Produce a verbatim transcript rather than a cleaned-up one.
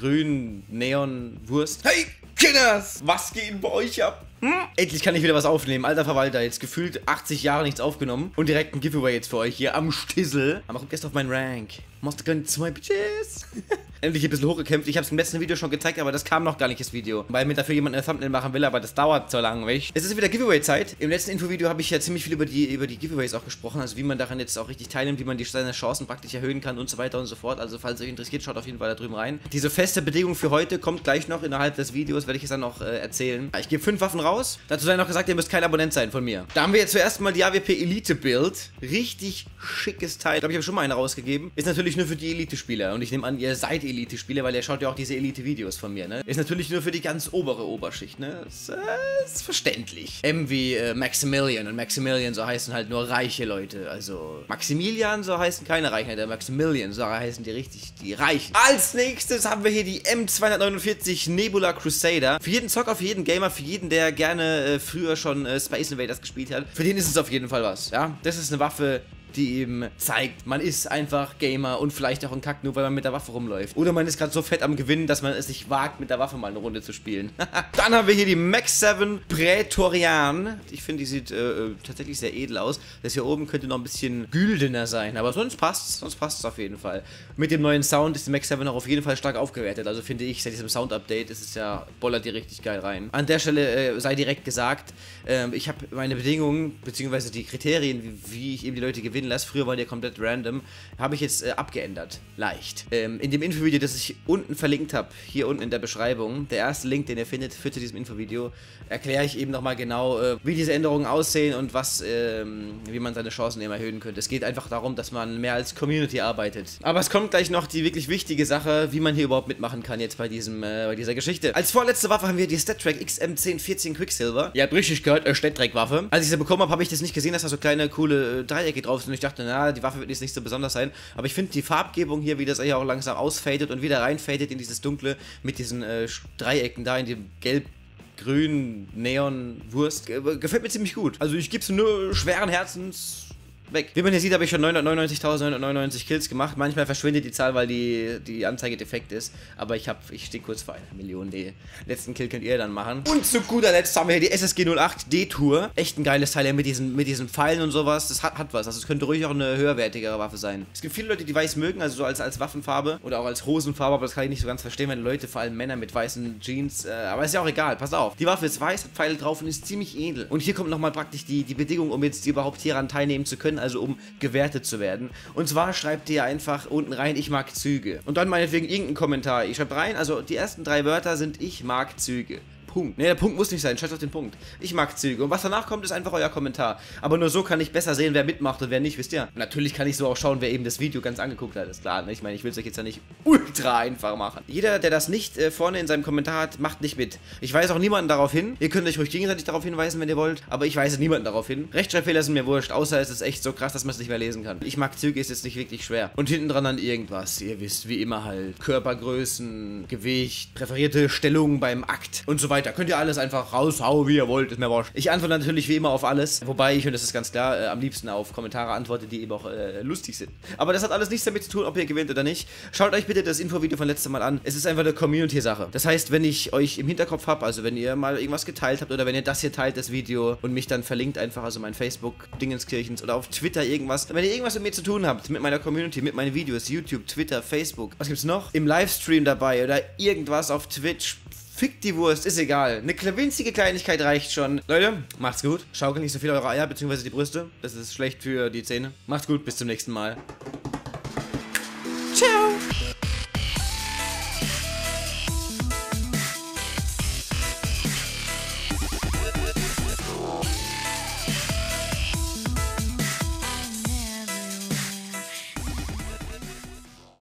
gelb-grün Neon-Wurst. Hey, Kinders! Was geht bei euch ab? Hm? Endlich kann ich wieder was aufnehmen. Alter Verwalter, jetzt gefühlt achtzig Jahre nichts aufgenommen. Und direkt ein Giveaway jetzt für euch hier am Stissel. Aber guckt erst auf meinen Rank. Monster Gun zwei Bitches. Endlich ein bisschen hochgekämpft. Ich habe es im letzten Video schon gezeigt, aber das kam noch gar nicht, das Video. Weil mir dafür jemand ein Thumbnail machen will, aber das dauert so lange, weißt? Es ist wieder Giveaway-Zeit. Im letzten Infovideo habe ich ja ziemlich viel über die, über die Giveaways auch gesprochen. Also wie man daran jetzt auch richtig teilnimmt, wie man die, seine Chancen praktisch erhöhen kann und so weiter und so fort. Also falls euch interessiert, schaut auf jeden Fall da drüben rein. Diese feste Bedingung für heute kommt gleich noch innerhalb des Videos, werde ich es dann noch äh, erzählen. Ich gebe fünf Waffen raus. Dazu sei noch gesagt, ihr müsst kein Abonnent sein von mir. Da haben wir jetzt zuerst mal die A W P Elite Build. Richtig schickes Teil. Ich glaube, ich habe schon mal eine rausgegeben. Ist natürlich nur für die Elite-Spieler. Und ich nehme an, ihr seid Elite-Spieler, weil ihr schaut ja auch diese Elite-Videos von mir, ne? Ist natürlich nur für die ganz obere Oberschicht, ne? Ist, äh, ist verständlich. M wie äh, Maximilian. Und Maximilian, so heißen halt nur reiche Leute. Also Maximilian, so heißen keine Reichen. Der Maximilian, so heißen die richtig die Reichen. Als nächstes haben wir hier die M zweihundertneunundvierzig Nebula Crusader. Für jeden Zocker, für jeden Gamer, für jeden, der gerne äh, früher schon äh, Space Invaders gespielt hat. Für den ist es auf jeden Fall was, ja? Das ist eine Waffe, die eben zeigt, man ist einfach Gamer und vielleicht auch ein Kack, nur weil man mit der Waffe rumläuft. Oder man ist gerade so fett am Gewinnen, dass man es sich wagt, mit der Waffe mal eine Runde zu spielen. Dann haben wir hier die Max sieben Praetorian. Ich finde, die sieht äh, tatsächlich sehr edel aus. Das hier oben könnte noch ein bisschen güldener sein, aber sonst passt es, sonst passt es auf jeden Fall. Mit dem neuen Sound ist die Max sieben auch auf jeden Fall stark aufgewertet. Also finde ich, seit diesem Sound-Update ist es ja, bollert die richtig geil rein. An der Stelle äh, sei direkt gesagt, äh, ich habe meine Bedingungen, beziehungsweise die Kriterien, wie, wie ich eben die Leute gewinne, lasse. Früher war der komplett random. Habe ich jetzt äh, abgeändert. Leicht. Ähm, in dem Infovideo, das ich unten verlinkt habe, hier unten in der Beschreibung, der erste Link, den ihr findet, führt zu diesem Infovideo, erkläre ich eben nochmal genau, äh, wie diese Änderungen aussehen und was, ähm, wie man seine Chancen eben erhöhen könnte. Es geht einfach darum, dass man mehr als Community arbeitet. Aber es kommt gleich noch die wirklich wichtige Sache, wie man hier überhaupt mitmachen kann jetzt bei diesem, äh, bei dieser Geschichte. Als vorletzte Waffe haben wir die StatTrak X M zehn vierzehn Quicksilver. Ihr habt richtig gehört, äh, StatTrak-Waffe. Als ich sie bekommen habe, habe ich das nicht gesehen, dass da so kleine, coole äh, Dreiecke drauf sind. Und ich dachte, na, die Waffe wird jetzt nicht so besonders sein. Aber ich finde die Farbgebung hier, wie das hier auch langsam ausfadet und wieder reinfadet in dieses Dunkle mit diesen äh, Dreiecken da, in dem Gelb, Grün, Neon, Wurst, äh, gefällt mir ziemlich gut. Also ich gebe es nur schweren Herzens weg. Wie man hier sieht, habe ich schon neunhundertneunundneunzigtausendneunhundert Kills gemacht. Manchmal verschwindet die Zahl, weil die, die Anzeige defekt ist. Aber ich habe, ich stehe kurz vor einer Million. Den letzten Kill könnt ihr dann machen. Und zu guter Letzt haben wir hier die S S G null acht D-Tour. Echt ein geiles Teil mit diesen, mit diesen Pfeilen und sowas. Das hat, hat was. Also es könnte ruhig auch eine höherwertigere Waffe sein. Es gibt viele Leute, die weiß mögen, also so als, als Waffenfarbe oder auch als Hosenfarbe. Aber das kann ich nicht so ganz verstehen, wenn Leute, vor allem Männer mit weißen Jeans. Äh, aber ist ja auch egal. Pass auf. Die Waffe ist weiß, hat Pfeile drauf und ist ziemlich edel. Und hier kommt nochmal praktisch die, die Bedingung, um jetzt überhaupt hieran teilnehmen zu können. Also um gewertet zu werden. Und zwar schreibt ihr einfach unten rein, ich mag Züge. Und dann meinetwegen irgendeinen Kommentar. Ich schreibe rein, also die ersten drei Wörter sind, ich mag Züge. Punkt. Ne, der Punkt muss nicht sein, scheiß auf den Punkt. Ich mag Züge. Und was danach kommt, ist einfach euer Kommentar. Aber nur so kann ich besser sehen, wer mitmacht und wer nicht, wisst ihr? Und natürlich kann ich so auch schauen, wer eben das Video ganz angeguckt hat, ist klar. Ne? Ich meine, ich will es euch jetzt ja nicht ultra einfach machen. Jeder, der das nicht äh, vorne in seinem Kommentar hat, macht nicht mit. Ich weise auch niemanden darauf hin. Ihr könnt euch ruhig gegenseitig darauf hinweisen, wenn ihr wollt. Aber ich weise niemanden darauf hin. Rechtschreibfehler sind mir wurscht, außer es ist echt so krass, dass man es nicht mehr lesen kann. Ich mag Züge, ist jetzt nicht wirklich schwer. Und hinten dran dann irgendwas. Ihr wisst, wie immer halt. Körpergrößen, Gewicht, präferierte Stellung beim Akt und so weiter. Könnt ihr alles einfach raushauen, wie ihr wollt, ist mir wurscht. Ich antworte natürlich wie immer auf alles, wobei ich, und das ist ganz klar, äh, am liebsten auf Kommentare antworte, die eben auch äh, lustig sind. Aber das hat alles nichts damit zu tun, ob ihr gewinnt oder nicht. Schaut euch bitte das Infovideo von letztem Mal an. Es ist einfach eine Community-Sache. Das heißt, wenn ich euch im Hinterkopf habe, also wenn ihr mal irgendwas geteilt habt oder wenn ihr das hier teilt, das Video, und mich dann verlinkt einfach, also mein Facebook, Dingenskirchens oder auf Twitter irgendwas, wenn ihr irgendwas mit mir zu tun habt, mit meiner Community, mit meinen Videos, YouTube, Twitter, Facebook, was gibt's noch? Im Livestream dabei oder irgendwas auf Twitch, fick die Wurst, ist egal. Eine winzige Kleinigkeit reicht schon. Leute, macht's gut. Schaukelt nicht so viel eure Eier, beziehungsweise die Brüste. Das ist schlecht für die Zähne. Macht's gut, bis zum nächsten Mal. Ciao.